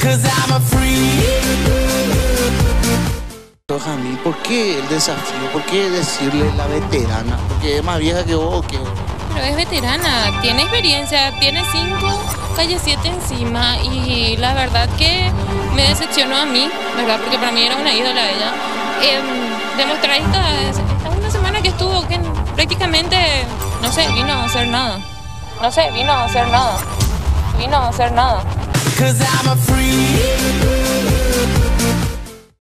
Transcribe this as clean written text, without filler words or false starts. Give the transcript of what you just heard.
Jamil, ¿por qué el desafío? ¿Por qué decirle la veterana? ¿Porque es más vieja que vos o qué? Pero es veterana, tiene experiencia, tiene 5 calle 7 encima y la verdad que me decepcionó a mí, ¿verdad? Porque para mí era una ídola ella. Demostrar esta una semana que estuvo que prácticamente, no sé, vino a hacer nada. No sé, vino a hacer nada. Vino a hacer nada. 'Cause I'm a freak.